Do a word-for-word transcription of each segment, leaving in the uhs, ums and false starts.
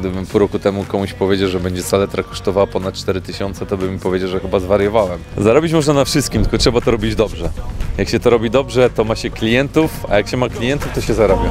Gdybym pół roku temu komuś powiedział, że będzie saletra kosztowała ponad cztery tysiące, to bym mi powiedział, że chyba zwariowałem. Zarobić można na wszystkim, tylko trzeba to robić dobrze. Jak się to robi dobrze, to ma się klientów, a jak się ma klientów, to się zarabia.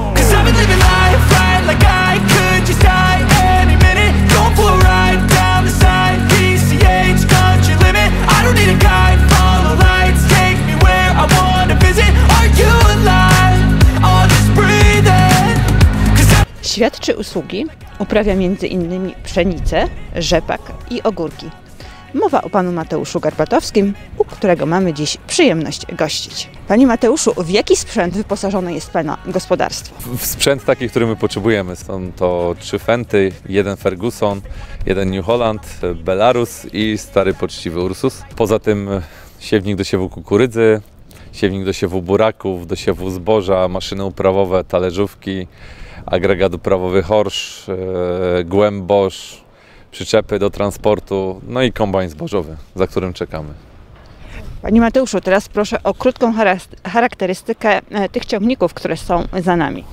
Świat czy usługi uprawia między innymi pszenicę, rzepak i ogórki. Mowa o panu Mateuszu Garbatowskim, u którego mamy dziś przyjemność gościć. Panie Mateuszu, w jaki sprzęt wyposażone jest pana gospodarstwo? W sprzęt taki, który my potrzebujemy. Są to trzy Fenty, jeden Ferguson, jeden New Holland, Belarus i stary poczciwy Ursus. Poza tym siewnik do siewu kukurydzy, siewnik do siewu buraków, do siewu zboża, maszyny uprawowe, talerzówki, agregat uprawowy Horsch, e, głębosz, przyczepy do transportu, no i kombajn zbożowy, za którym czekamy. Panie Mateuszu, teraz proszę o krótką charakterystykę tych ciągników, które są za nami.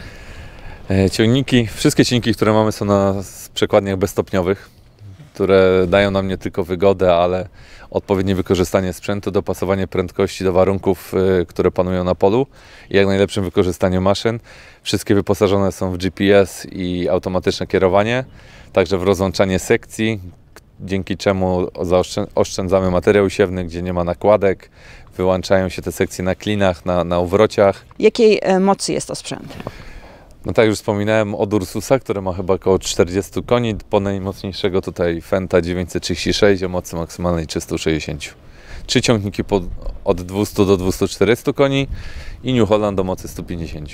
E, ciągniki, wszystkie ciągniki, które mamy, są na przekładniach bezstopniowych, które dają nam nie tylko wygodę, ale odpowiednie wykorzystanie sprzętu, dopasowanie prędkości do warunków, y, które panują na polu i jak najlepszym wykorzystaniu maszyn. Wszystkie wyposażone są w G P S i automatyczne kierowanie, także w rozłączanie sekcji, dzięki czemu oszczędzamy materiał siewny, gdzie nie ma nakładek, wyłączają się te sekcje na klinach, na, na uwrociach. Jakiej mocy jest to sprzęt? No tak jak już wspominałem, od Ursusa, który ma chyba około czterdzieści koni, po najmocniejszego tutaj Fenta dziewięćset trzydzieści sześć o mocy maksymalnej trzysta sześćdziesiąt. Trzy ciągniki pod, od dwustu do dwustu czterdziestu koni i New Holland o mocy stu pięćdziesięciu.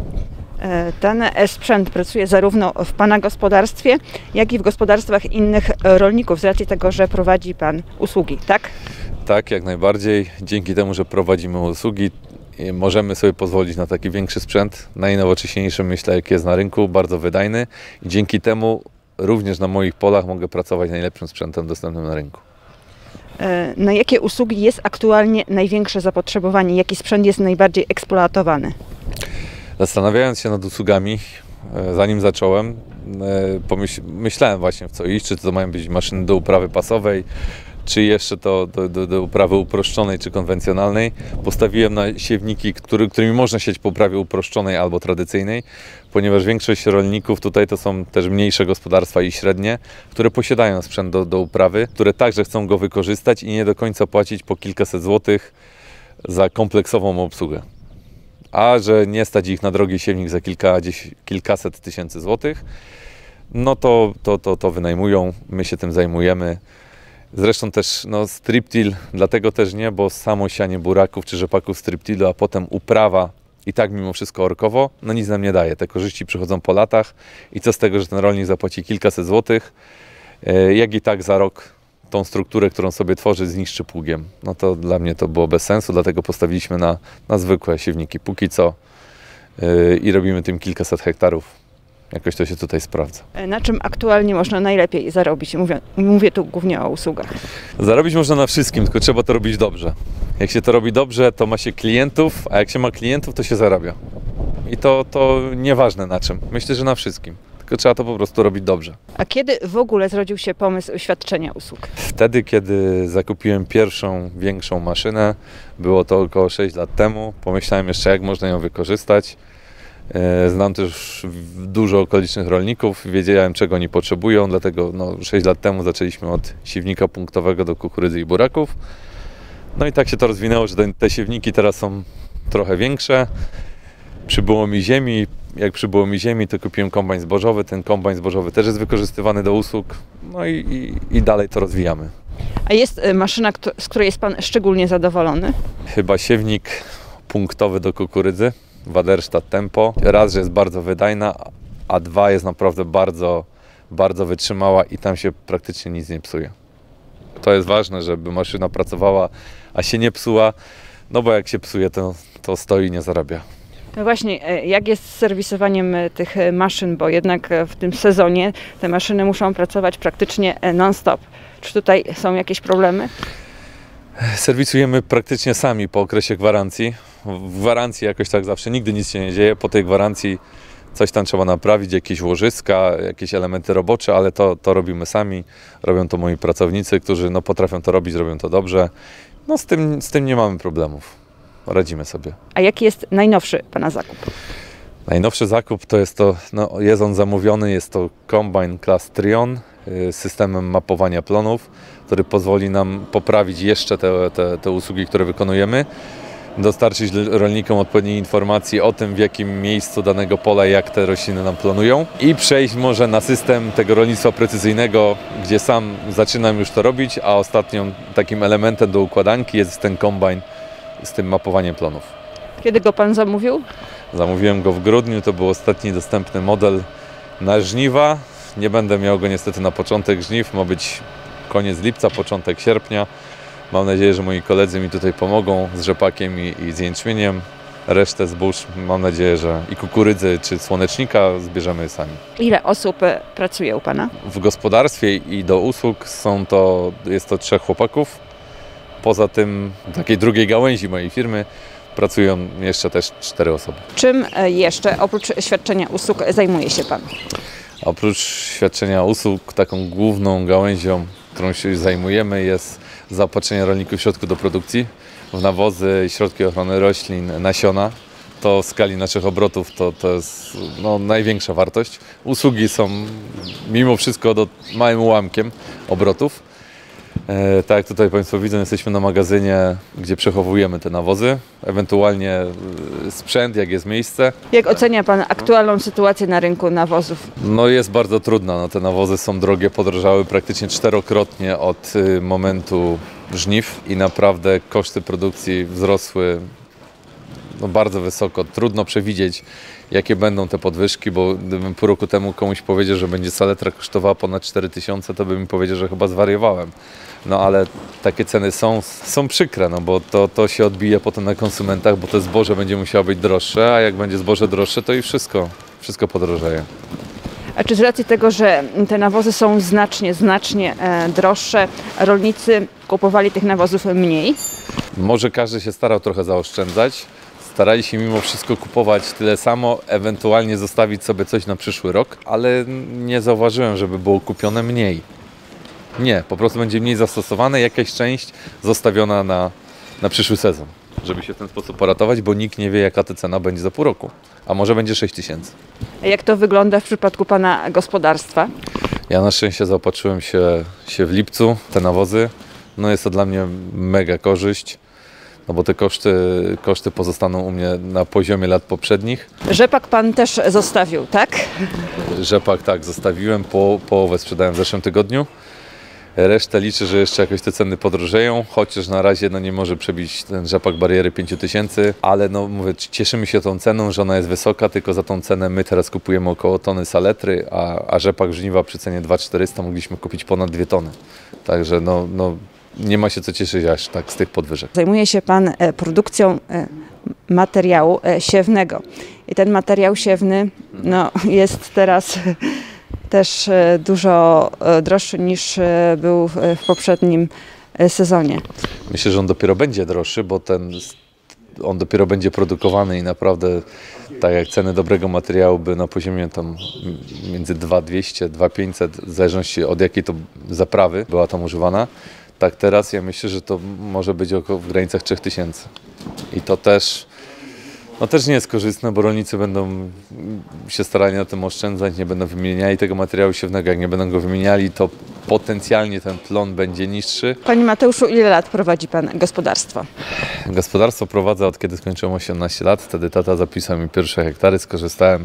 Ten sprzęt pracuje zarówno w pana gospodarstwie, jak i w gospodarstwach innych rolników, z racji tego, że prowadzi pan usługi, tak? Tak, jak najbardziej. Dzięki temu, że prowadzimy usługi, możemy sobie pozwolić na taki większy sprzęt, najnowocześniejszy, myślę, jaki jest na rynku, bardzo wydajny i dzięki temu również na moich polach mogę pracować najlepszym sprzętem dostępnym na rynku. Na jakie usługi jest aktualnie największe zapotrzebowanie? Jaki sprzęt jest najbardziej eksploatowany? Zastanawiając się nad usługami, zanim zacząłem, pomyśl, myślałem właśnie w co iść, czy to mają być maszyny do uprawy pasowej, czy jeszcze to do, do, do uprawy uproszczonej czy konwencjonalnej. Postawiłem na siewniki, który, którymi można sieć po uprawie uproszczonej albo tradycyjnej, ponieważ większość rolników tutaj to są też mniejsze gospodarstwa i średnie, które posiadają sprzęt do, do uprawy, które także chcą go wykorzystać i nie do końca płacić po kilkaset złotych za kompleksową obsługę. A że nie stać ich na drogi siewnik za kilka, kilkaset tysięcy złotych, no to, to, to, to wynajmują, my się tym zajmujemy. Zresztą też no, strip-till, dlatego też nie, bo samo sianie buraków czy rzepaków strip-tillu, a potem uprawa i tak mimo wszystko orkowo, no nic nam nie daje. Te korzyści przychodzą po latach i co z tego, że ten rolnik zapłaci kilkaset złotych, jak i tak za rok tą strukturę, którą sobie tworzy, zniszczy pługiem. No to dla mnie to było bez sensu, dlatego postawiliśmy na, na zwykłe siewniki póki co yy, i robimy tym kilkaset hektarów. Jakoś to się tutaj sprawdza. Na czym aktualnie można najlepiej zarobić? Mówię, mówię tu głównie o usługach. Zarobić można na wszystkim, tylko trzeba to robić dobrze. Jak się to robi dobrze, to ma się klientów, a jak się ma klientów, to się zarabia. I to, to nieważne na czym. Myślę, że na wszystkim. Tylko trzeba to po prostu robić dobrze. A kiedy w ogóle zrodził się pomysł świadczenia usług? Wtedy, kiedy zakupiłem pierwszą, większą maszynę, było to około sześć lat temu. Pomyślałem jeszcze, jak można ją wykorzystać. Znam też dużo okolicznych rolników, wiedziałem, czego oni potrzebują, dlatego no, sześć lat temu zaczęliśmy od siewnika punktowego do kukurydzy i buraków. No i tak się to rozwinęło, że te, te siewniki teraz są trochę większe. Przybyło mi ziemi, jak przybyło mi ziemi, to kupiłem kombajn zbożowy. Ten kombajn zbożowy też jest wykorzystywany do usług, no i, i, i dalej to rozwijamy. A jest maszyna, z której jest pan szczególnie zadowolony? Chyba siewnik punktowy do kukurydzy. Waderstadt Tempo. Raz, że jest bardzo wydajna, a dwa, jest naprawdę bardzo, bardzo wytrzymała i tam się praktycznie nic nie psuje. To jest ważne, żeby maszyna pracowała, a się nie psuła, no bo jak się psuje, to, to stoi i nie zarabia. No właśnie, jak jest z serwisowaniem tych maszyn, bo jednak w tym sezonie te maszyny muszą pracować praktycznie non-stop. Czy tutaj są jakieś problemy? Serwisujemy praktycznie sami po okresie gwarancji. W gwarancji jakoś tak zawsze nigdy nic się nie dzieje. Po tej gwarancji Coś tam trzeba naprawić, jakieś łożyska, jakieś elementy robocze, ale to, to robimy sami. Robią to moi pracownicy, którzy no, potrafią to robić, robią to dobrze. No z tym, z tym nie mamy problemów. Radzimy sobie. A jaki jest najnowszy Pana zakup? Najnowszy zakup to jest to, no, jest on zamówiony, jest to Combine Class Trion z systemem mapowania plonów, który pozwoli nam poprawić jeszcze te, te, te usługi, które wykonujemy, dostarczyć rolnikom odpowiedniej informacji o tym, w jakim miejscu danego pola, jak te rośliny nam planują i przejść może na system tego rolnictwa precyzyjnego, gdzie sam zaczynam już to robić, a ostatnim takim elementem do układanki jest ten kombajn z tym mapowaniem plonów. Kiedy go Pan zamówił? Zamówiłem go w grudniu, to był ostatni dostępny model na żniwa. Nie będę miał go niestety na początek żniw, ma być koniec lipca, początek sierpnia. Mam nadzieję, że moi koledzy mi tutaj pomogą z rzepakiem i, i z jęczmieniem. Resztę zbóż mam nadzieję, że i kukurydzy czy słonecznika zbierzemy sami. Ile osób pracuje u Pana? W gospodarstwie i do usług są to, jest to trzech chłopaków. Poza tym w takiej drugiej gałęzi mojej firmy pracują jeszcze też cztery osoby. Czym jeszcze oprócz świadczenia usług zajmuje się Pan? Oprócz świadczenia usług, taką główną gałęzią, którą się zajmujemy, jest zaopatrzenie rolników w środki do produkcji, w nawozy, środki ochrony roślin, nasiona. To w skali naszych obrotów to, to jest no, największa wartość. Usługi są mimo wszystko do małym ułamkiem obrotów. E, tak jak tutaj Państwo widzą, jesteśmy na magazynie, gdzie przechowujemy te nawozy, ewentualnie sprzęt, jak jest miejsce. Jak ocenia Pan aktualną sytuację na rynku nawozów? No jest bardzo trudna, no, te nawozy są drogie, podrożały praktycznie czterokrotnie od y, momentu żniw i naprawdę koszty produkcji wzrosły no, bardzo wysoko. Trudno przewidzieć, jakie będą te podwyżki, bo gdybym pół roku temu komuś powiedział, że będzie saletra kosztowała ponad cztery tysiące, to bym mi powiedział, że chyba zwariowałem. No ale takie ceny są, są przykre, no bo to, to się odbije potem na konsumentach, bo to zboże będzie musiało być droższe, a jak będzie zboże droższe, to i wszystko, wszystko podrożeje. A czy z racji tego, że te nawozy są znacznie, znacznie e, droższe, rolnicy kupowali tych nawozów mniej? Może każdy się starał trochę zaoszczędzać. Starali się mimo wszystko kupować tyle samo, ewentualnie zostawić sobie coś na przyszły rok, ale nie zauważyłem, żeby było kupione mniej. Nie, po prostu będzie mniej zastosowane, jakaś część zostawiona na, na przyszły sezon, żeby się w ten sposób poratować, bo nikt nie wie, jaka ta cena będzie za pół roku, a może będzie sześć tysięcy. A jak to wygląda w przypadku Pana gospodarstwa? Ja na szczęście zaopatrzyłem się, się w lipcu, te nawozy, no jest to dla mnie mega korzyść. No bo te koszty, koszty pozostaną u mnie na poziomie lat poprzednich. Rzepak Pan też zostawił, tak? Rzepak tak, zostawiłem, po, połowę sprzedałem w zeszłym tygodniu. Resztę liczę, że jeszcze jakoś te ceny podrożeją, chociaż na razie no, nie może przebić ten rzepak bariery pięć tysięcy, ale no mówię, cieszymy się tą ceną, że ona jest wysoka, tylko za tą cenę my teraz kupujemy około tony saletry, a, a rzepak żniwa przy cenie dwa tysiące czterysta mogliśmy kupić ponad dwie tony. Także no, no nie ma się co cieszyć aż tak z tych podwyżek. Zajmuje się Pan produkcją materiału siewnego i ten materiał siewny no, jest teraz też dużo droższy niż był w poprzednim sezonie. Myślę, że on dopiero będzie droższy, bo ten, on dopiero będzie produkowany i naprawdę tak jak ceny dobrego materiału by na poziomie tam między dwa tysiące dwieście, dwa tysiące pięćset, w zależności od jakiej to zaprawy była tam używana. Tak teraz ja myślę, że to może być około w granicach trzy tysiące. I to też, no też nie jest korzystne, bo rolnicy będą się starali na tym oszczędzać, nie będą wymieniali tego materiału siewnego. Jak nie będą go wymieniali, to potencjalnie ten plon będzie niższy. Panie Mateuszu, ile lat prowadzi Pan gospodarstwo? Gospodarstwo prowadzę od kiedy skończyłem osiemnaście lat. Wtedy tata zapisał mi pierwsze hektary, skorzystałem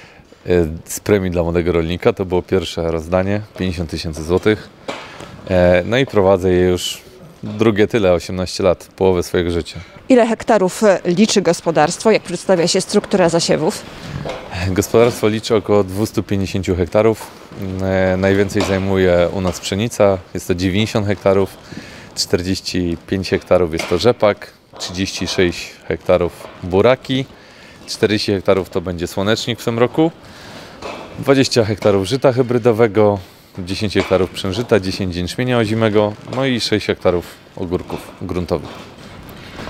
z premii dla młodego rolnika. To było pierwsze rozdanie, pięćdziesiąt tysięcy złotych. No i prowadzę je już drugie tyle, osiemnaście lat, połowę swojego życia. Ile hektarów liczy gospodarstwo? Jak przedstawia się struktura zasiewów? Gospodarstwo liczy około dwieście pięćdziesiąt hektarów. Najwięcej zajmuje u nas pszenica, jest to dziewięćdziesiąt hektarów, czterdzieści pięć hektarów jest to rzepak, trzydzieści sześć hektarów buraki, czterdzieści hektarów to będzie słonecznik w tym roku, dwadzieścia hektarów żyta hybrydowego, dziesięć hektarów przężyta, dziesięć jęczmienia ozimego, no i sześć hektarów ogórków gruntowych.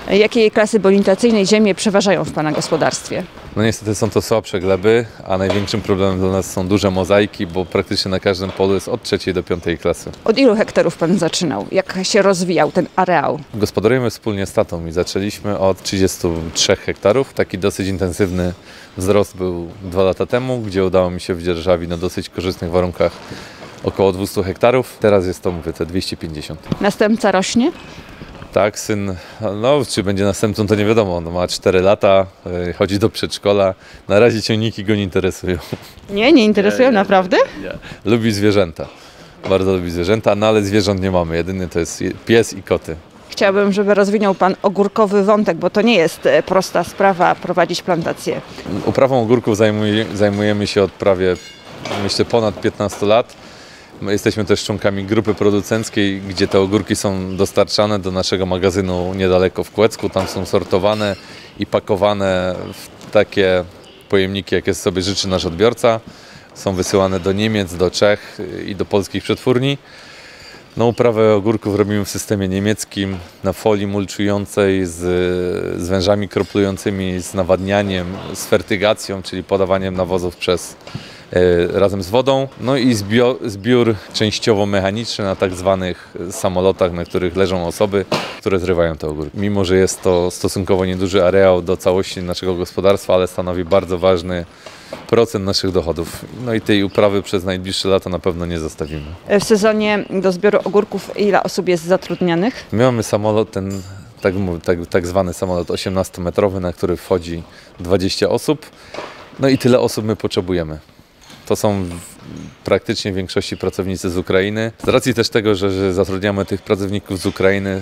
Jakiej klasy bonitacyjnej ziemie przeważają w Pana gospodarstwie? No niestety są to słabsze gleby, a największym problemem dla nas są duże mozaiki, bo praktycznie na każdym polu jest od trzeciej do piątej klasy. Od ilu hektarów Pan zaczynał? Jak się rozwijał ten areał? Gospodarujemy wspólnie z tatą i zaczęliśmy od trzydziestu trzech hektarów. Taki dosyć intensywny wzrost był dwa lata temu, gdzie udało mi się w dzierżawi na dosyć korzystnych warunkach około dwieście hektarów. Teraz jest to, mówię, te dwieście pięćdziesiąt. Następca rośnie? Tak, syn, no czy będzie następcą, to nie wiadomo. On ma cztery lata, yy, chodzi do przedszkola. Na razie ciągniki go nie interesują. Nie, nie interesują, Nie, nie, naprawdę? Nie. Lubi zwierzęta. Bardzo lubi zwierzęta, no ale zwierząt nie mamy. Jedyny to jest pies i koty. Chciałabym, żeby rozwinął Pan ogórkowy wątek, bo to nie jest e, prosta sprawa prowadzić plantację. Uprawą ogórków zajmuj, zajmujemy się od prawie, myślę, ponad piętnastu lat. My jesteśmy też członkami grupy producenckiej, gdzie te ogórki są dostarczane do naszego magazynu niedaleko w Kłecku. Tam są sortowane i pakowane w takie pojemniki, jakie sobie życzy nasz odbiorca. Są wysyłane do Niemiec, do Czech i do polskich przetwórni. No, uprawę ogórków robimy w systemie niemieckim, na folii mulczującej, z, z wężami kroplującymi, z nawadnianiem, z fertygacją, czyli podawaniem nawozów przez, e, razem z wodą. No i zbior, zbiór częściowo mechaniczny na tak zwanych samolotach, na których leżą osoby, które zrywają te ogórki. Mimo że jest to stosunkowo nieduży areał do całości naszego gospodarstwa, ale stanowi bardzo ważny procent naszych dochodów. No i tej uprawy przez najbliższe lata na pewno nie zostawimy. W sezonie do zbioru ogórków ile osób jest zatrudnionych? My mamy samolot, ten tak, tak, tak zwany samolot osiemnastometrowy, na który wchodzi dwadzieścia osób. No i tyle osób my potrzebujemy. To są w praktycznie w większości pracownicy z Ukrainy. Z racji też tego, że, że zatrudniamy tych pracowników z Ukrainy,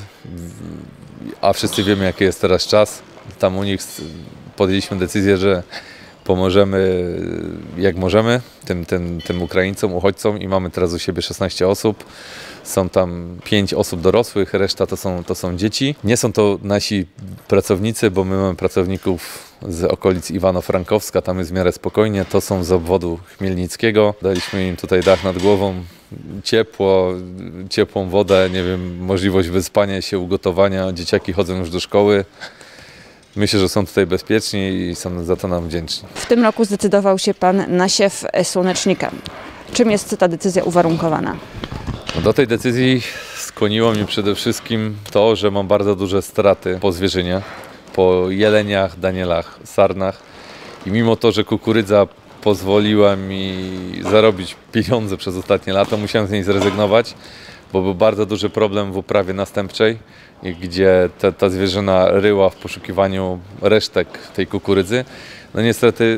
a wszyscy wiemy, jaki jest teraz czas, tam u nich podjęliśmy decyzję, że pomożemy jak możemy tym, tym, tym Ukraińcom, uchodźcom i mamy teraz u siebie szesnaście osób. Są tam pięć osób dorosłych, reszta to są, to są dzieci. Nie są to nasi pracownicy, bo my mamy pracowników z okolic Iwano-Frankowska, tam jest w miarę spokojnie. To są z obwodu chmielnickiego. Daliśmy im tutaj dach nad głową, ciepło, ciepłą wodę, nie wiem, możliwość wyspania się, ugotowania. Dzieciaki chodzą już do szkoły. Myślę, że są tutaj bezpieczni i są za to nam wdzięczni. W tym roku zdecydował się Pan na siew słonecznika. Czym jest ta decyzja uwarunkowana? No do tej decyzji skłoniło mnie przede wszystkim to, że mam bardzo duże straty po zwierzynie, po jeleniach, danielach, sarnach i mimo to, że kukurydza pozwoliła mi zarobić pieniądze przez ostatnie lata, musiałem z niej zrezygnować, bo był bardzo duży problem w uprawie następczej, gdzie ta, ta zwierzyna ryła w poszukiwaniu resztek tej kukurydzy. No niestety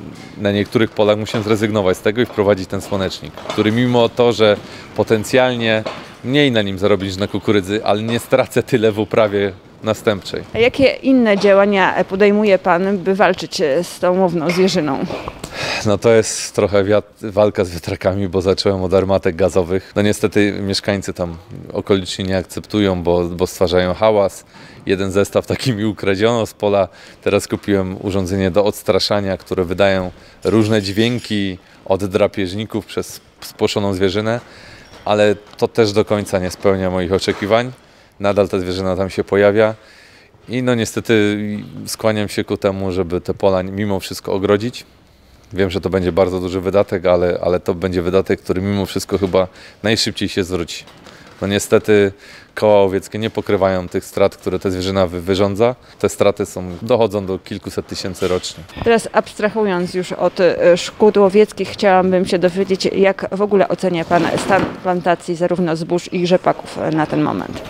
na niektórych polach musiałem zrezygnować z tego i wprowadzić ten słonecznik, który mimo to, że potencjalnie mniej na nim zarobić niż na kukurydzy, ale nie stracę tyle w uprawie następczej. A jakie inne działania podejmuje Pan, by walczyć z tą łowną zwierzyną? No to jest trochę wiat- walka z wiatrakami, bo zacząłem od armatek gazowych. No niestety mieszkańcy tam okoliczni nie akceptują, bo, bo stwarzają hałas. Jeden zestaw taki mi ukradziono z pola. Teraz kupiłem urządzenie do odstraszania, które wydają różne dźwięki od drapieżników przez spłoszoną zwierzynę, ale to też do końca nie spełnia moich oczekiwań. Nadal ta zwierzyna tam się pojawia i no niestety skłaniam się ku temu, żeby te pola mimo wszystko ogrodzić. Wiem, że to będzie bardzo duży wydatek, ale, ale to będzie wydatek, który mimo wszystko chyba najszybciej się zwróci. No niestety koła łowieckie nie pokrywają tych strat, które ta zwierzyna wy- wyrządza. Te straty są, dochodzą do kilkuset tysięcy rocznie. Teraz abstrahując już od e, szkód łowieckich, chciałabym się dowiedzieć, jak w ogóle ocenia Pan stan plantacji zarówno zbóż i rzepaków na ten moment?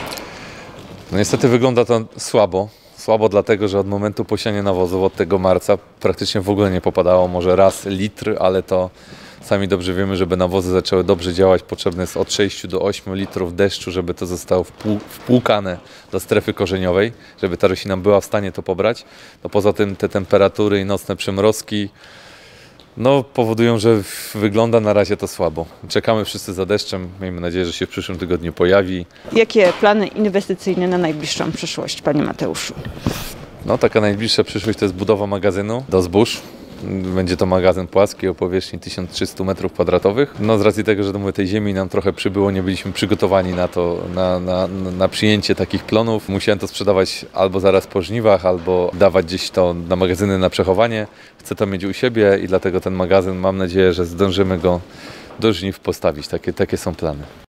No niestety wygląda to słabo. Słabo dlatego, że od momentu posiania nawozów, od tego marca, praktycznie w ogóle nie popadało, może raz litr, ale to sami dobrze wiemy, żeby nawozy zaczęły dobrze działać, potrzebne jest od sześciu do ośmiu litrów deszczu, żeby to zostało wpłu- wpłukane do strefy korzeniowej, żeby ta roślina była w stanie to pobrać. No poza tym te temperatury i nocne przymrozki no, powodują, że wygląda na razie to słabo. Czekamy wszyscy za deszczem, miejmy nadzieję, że się w przyszłym tygodniu pojawi. Jakie plany inwestycyjne na najbliższą przyszłość, Panie Mateuszu? No, taka najbliższa przyszłość to jest budowa magazynu do zbóż. Będzie to magazyn płaski o powierzchni tysiąc trzysta metrów kwadratowych. No, z racji tego, że mówię, tej ziemi nam trochę przybyło, nie byliśmy przygotowani na to, na, na, na przyjęcie takich plonów. Musiałem to sprzedawać albo zaraz po żniwach, albo dawać gdzieś to na magazyny na przechowanie. Chcę to mieć u siebie i dlatego ten magazyn, mam nadzieję, że zdążymy go do żniw postawić. Takie, takie są plany.